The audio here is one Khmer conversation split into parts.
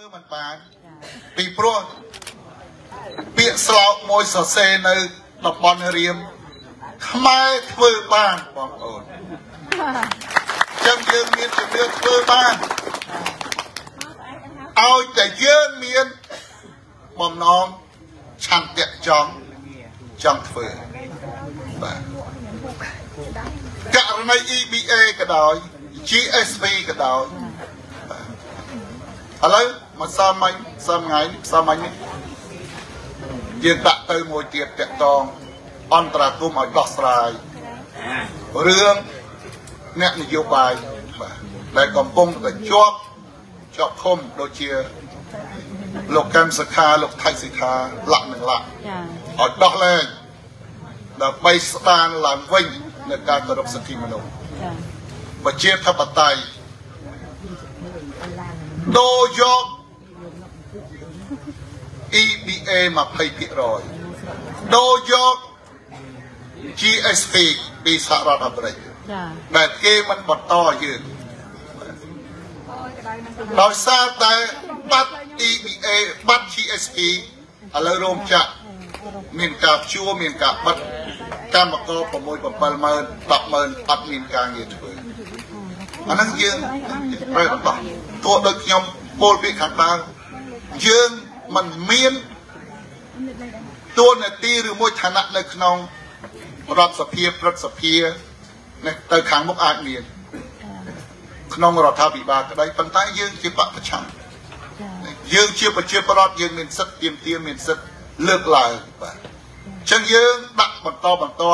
ធ្វើមិនបានពីព្រោះពាក្យស្លោកមួយសរសេរនៅតំបន់រៀមខ្មែរធ្វើបានបងប្អូនចឹងយើងមានជំនឿធ្វើបានឲ្យតែយើងមានបំណងឆន្ទៈចង់ធ្វើបាទករណី EBA ក៏ដោយ GSV ក៏ដោយឥឡូវមកសមថ្ងៃនេះយើងដាក់ទៅមួយទៀតតាក់តងអន្តរាគមន៍ឲ្យដោះស្រាយរឿងអ្នកនយោបាយបាទដែលកំពុងតែជាប់ឃុំដូចជាលោកកឹមសុខាលោកថៃសិដ្ឋាលក្ខនឹងលក្ខឲ្យដោះលែងដើម្បីស្ដារឡើងវិញនៅការគោរពសិទ្ធិមនុស្សប្រជាធិបតេយ្យដូរយក EBA 20% ដូរយក GSP ពីសហរដ្ឋអាមេរិកដែលគេមិនបន្តយើងដោយសារតែបាត់ EBA បាត់ GSP ឥឡូវរោងចក្រមានការជួមានការបិទកម្មករ 6-7 ម៉ឺន 10 ម៉ឺនអត់មានការងារធ្វើអាហ្នឹងយើងត្រូវបន្តទោះដូចខ្ញុំពោលពីខាងដើមយើងមិនមានតួនាទីឬមួយឋានៈនៅក្នុងរដ្ឋសភាព្រឹទ្ធសភាទៅខាងមុខអាចមានក្នុងរដ្ឋាភិបាលក្តីប៉ុន្តែយើងជាបព្វប្រឆាំងយើងជាប្រជាពលរដ្ឋយើងមានសិទ្ធិទាមទារមានសិទ្ធិលើកឡើងបាទអញ្ចឹងយើងដាក់បន្ត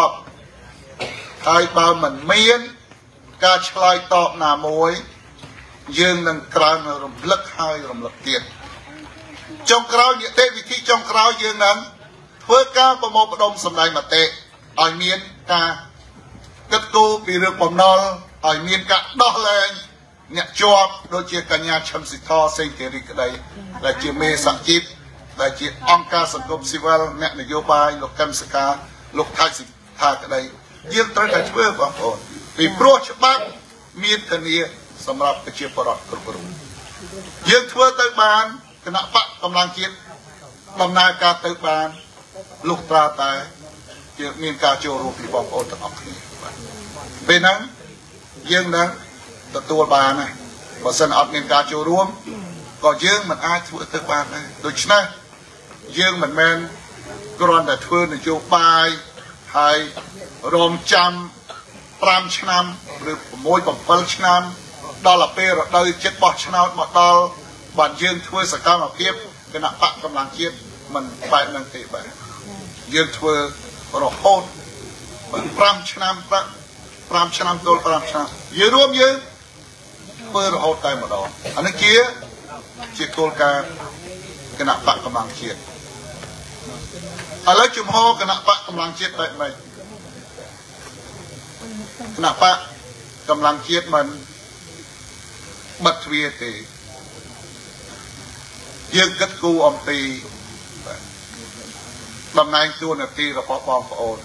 ហើយបើមិនមានការឆ្លើយតបណាមួយយើងនឹងក្រើនរំលឹកហើយរំលឹកទៀតចុងក្រោយនីតិវិធីចុងក្រោយយើងនឹងធ្វើការប្រមូលផ្ដុំសម្ដែងមតិឲ្យមានការគិតគូរពីរឿងបំណុលឲ្យមានការដោះលែងអ្នកជាប់ដូចជាកញ្ញាឈឹមស៊ីធសេងធីរីក្តីដែលជាមេសហជីពដែលជាអង្គការសង្គមស៊ីវិលអ្នកនយោបាយលោកកឹមសុខាលោកថៃសិដ្ឋាក្តីយើងត្រូវតែធ្វើបងប្អូនពីព្រោះច្បាប់មានធានាសម្រាប់ប្រជាពលរដ្ឋគ្រប់រូបយើងធ្វើទៅបានគណៈបកកម្លាំងជាតិដំណើរការទៅបានលុះត្រាតែជាមានការចូលរួមពីបងប្អូនទាំងអស់គ្នាបាទពេលហ្នឹងយើងនឹងទទួលបានណាបើសិនអត់មានការចូលរួមក៏យើងមិនអាចធ្វើទៅបានដែរដូច្នេះយើងមិនមែនគ្រាន់តែធ្វើនយោបាយហើយរងចាំ5ឆ្នាំឬ6-7ឆ្នាំដល់ពេលរដូវចិត្តបោះឆ្នោតមកដល់បានយើងធ្វើសកម្មភាពគណៈបកកម្លាំងជាតិមិនបែបហ្នឹងទេបាទយើងធ្វើរហូត5ឆ្នាំ5ឆ្នាំទល់5ឆ្នាំយើងរួមយើងធ្វើរហូតតែម្ដងអានេះជាគោលការណ៍គណៈបកកម្លាំងជាតិឥឡូវជំហរគណៈបកកម្លាំងជាតិបែបម៉េចគណៈបកកម្លាំងជាតិមិនបិទទ្វារទេយើងគិតគូរអំពីតំណែងតួនាទីរបស់បងប្អូន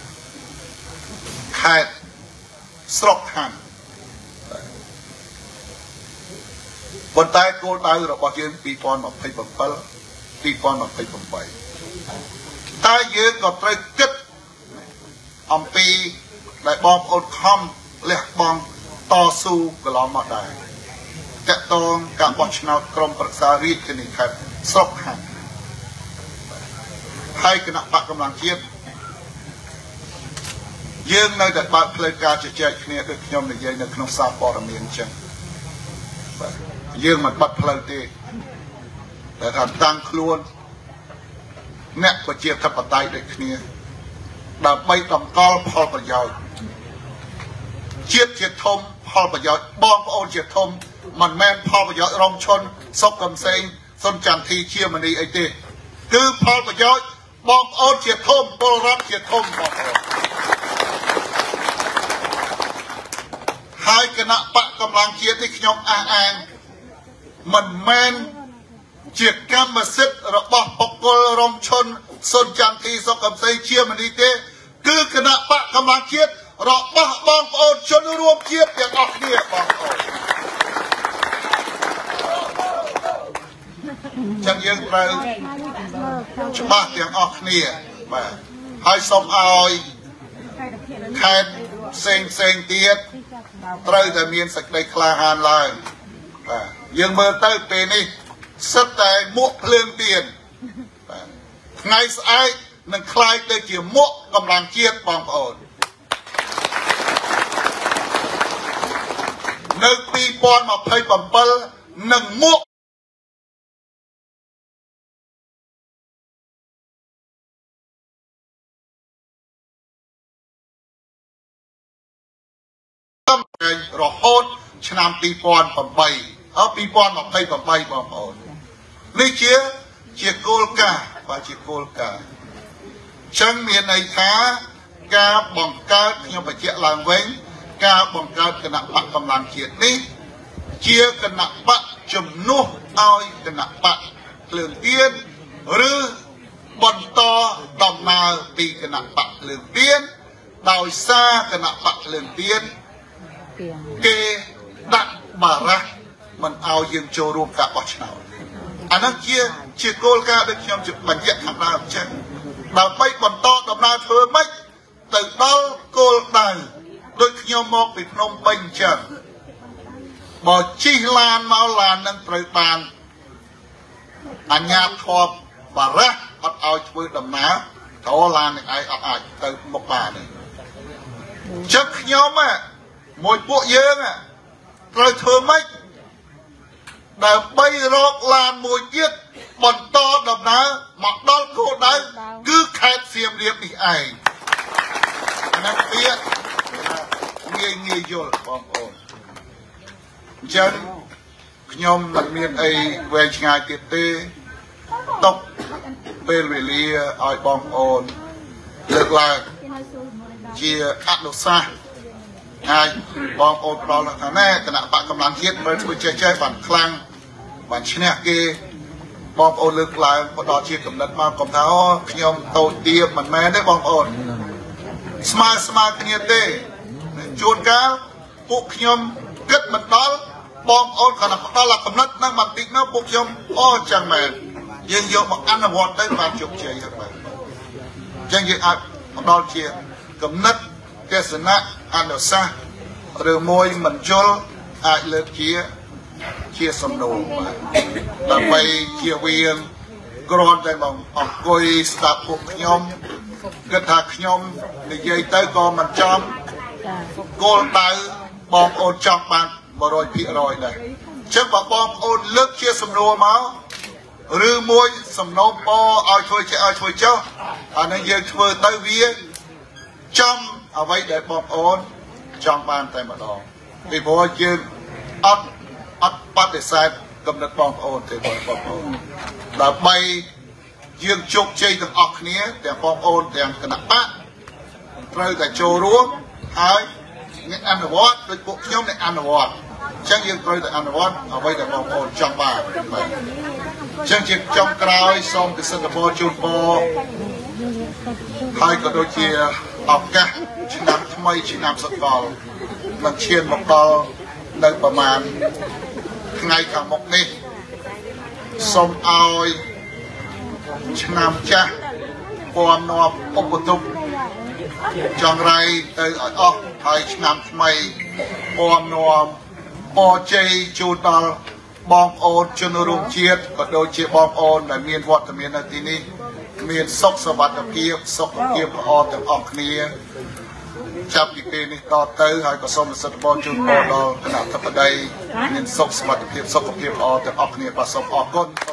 ខេត្តស្រុកខណ្ឌប៉ុន្តែគោលដៅរបស់យើង2027 2028តែយើងក៏ត្រូវគិតអំពីដែលបងប្អូនខំលះបង់តស៊ូកន្លងមកដែរតកតងការបោះឆ្នោតក្រុមប្រឹក្សារាជធានីខេត្តស្រុកខណ្ឌហើយគណៈបកកម្លាំងជាតិយើងនៅតែបើកផ្លូវការជជែកគ្នាដូចខ្ញុំនិយាយនៅក្នុងសារព័ត៌មានអញ្ចឹងបាទយើងមិនបាត់ផ្លូវទេតែថាតាំងខ្លួនអ្នកប្រជាធិបតេយ្យដូចគ្នាដើម្បីតម្កល់ផលប្រយោជន៍ជាតិជាធំផលប្រយោជន៍បងប្អូនជាធំមិនមែនផលប្រយោជន៍រងឈុនសុកកំសែងសុនចន្ទធីជាមនីអីទេគឺផលប្រយោជន៍បងប្អូនជាធំពលរដ្ឋជាធំបងប្អូនហើយគណៈបកកម្លាំងជាតិនេះខ្ញុំអះអាងមិនមែនជាកម្មសិទ្ធិរបស់បុគ្គលរងឈុនសុនចន្ទធីសុកកំសែងជាមនីទេគឺគណៈបកកម្លាំងជាតិរបស់បងប្អូនជនរួមជាតិទាំងអស់គ្នាបងប្អូនចឹងយើងត្រូវច្បាស់ទាំងអស់គ្នាបាទហើយសូមឲ្យខេត្តផ្សេងទៀតត្រូវតែមានសេចក្តីក្លាហានឡើងបាទយើងមើលទៅពេលនេះសិតតែមួកភ្លើងទៀនបាទថ្ងៃស្អែកនឹងคล้ายទៅជាមួកកម្លាំងជាតិបងប្អូននៅ2027នឹងមួករហូតឆ្នាំ2008 2028បងប្អូននេះជាគោលការណ៍បាទជាគោលការណ៍ចឹងមានន័យថាការបង្កើតខ្ញុំបញ្ជាក់ឡើងវិញការបង្កើតគណៈបកកម្លាំងជាតិនេះជាគណៈបកជំនួសឲ្យគណៈបកភ្លើងទៀនឬបន្តដំណើរពីគណៈបកភ្លើងទៀនដោយសារគណៈបកភ្លើងទៀនគេដាក់បារះមិនឲ្យយើងចូលរួមការបោះឆ្នោតអានោះជាគោលការណ៍ដែលខ្ញុំបញ្ជាក់ខាងដើមចឹងដើម្បីបន្តដំណើរធ្វើម៉េចទៅដល់គោលដៅដូចខ្ញុំមកពីភ្នំពេញចឹងបើជិះឡានមកឡាននឹងត្រូវបានអញ្ញាធម៌បារះអត់ឲ្យធ្វើដំណើរតឡាននឹងឯងអត់អាចទៅមុខបានទេចឹងខ្ញុំមួយពួកយើងត្រូវធ្វើម៉េចដើម្បីរកឡានមួយទៀតបន្តដំណើរមកដល់គោលដៅគឺខេត្តសៀមរាបនេះឯងណាស់ទៀតងាយយល់បងប្អូនអញ្ចឹងខ្ញុំមិនមានអីវែងឆ្ងាយទៀតទេຕົកពេលវេលាឲ្យបងប្អូនលើកឡើងជាអនុសាសន៍ហើយបងប្អូនផ្ដល់ថាណែគណៈបកកម្លាំងជាតិមើលធ្វើចេះបានខ្លាំងបានឈ្នះគេបងប្អូនលើកឡើងផ្ដល់ជាកំណត់មកកុំថាអូខ្ញុំតូចទាបមិនមែនទេបងប្អូនស្មើគ្នាទេជួនកាលពួកខ្ញុំគិតមិនដល់បងប្អូនគាត់ផ្ដល់កំណត់នឹងបន្តិចនោះពួកខ្ញុំអូចឹងមែនយើងយកមកអនុវត្តទៅបានជោគជ័យហើយបាទអញ្ចឹងយើងអាចផ្ដល់ជាកំណត់ទស្សនៈអនុសាសន៍ឬមួយមិនយល់អាចលើកជាសំណួរដើម្បីជៀសវាងគ្រាន់តែមកអង្គុយស្ដាប់ពួកខ្ញុំគិតថាខ្ញុំនិយាយទៅក៏មិនចំគោលដៅបងប្អូនចង់បាន 100% ដែរអញ្ចឹងបើបងប្អូនលើកជាសំណួរមកឬមួយសំណូមពរឲ្យធ្វើចេះឲ្យធ្វើចុះអានឹងយើងធ្វើទៅវាចំអ្វីដែលបងប្អូនចង់បានតែម្ដងពីព្រោះយើងអត់បដិសេធកំណត់បងប្អូនទេបងប្អូនដើម្បីយើងជោគជ័យទាំងអស់គ្នាទាំងបងប្អូនទាំងគណៈបកត្រូវតែចូលរួមហើយអ្នកអនុវត្តដោយពួកខ្ញុំអ្នកអនុវត្តអញ្ចឹងយើងត្រូវតែអនុវត្តអ្វីដែលបងប្អូនចង់បានបាទអញ្ចឹងជាចុងក្រោយសូមពិសិដ្ឋពរជូនពរហើយក៏ដូចជាឱកាសឆ្នាំថ្មីឆ្នាំសកលនឹងឈានមកដល់នៅប្រមាណថ្ងៃខាងមុខនេះសូមឲ្យឆ្នាំចាស់ពំនាំឧបទុកចង្រៃទៅឲ្យអស់ហើយឆ្នាំថ្មីពំនាំពរជ័យជូនដល់បងប្អូនជនរួមជាតិក៏ដូចជាបងប្អូនដែលមានវត្តមាននៅទីនេះមានសុខសុវត្ថិភាពសុខភាពល្អទាំងអស់គ្នាចាប់ពីពេលនេះតទៅហើយក៏សូមសិទ្ធិបងជូនពរដល់គណៈអធិបតីមានសុខសុវត្ថិភាពសុខភាពល្អទាំងអស់គ្នាបាទសូមអរគុណ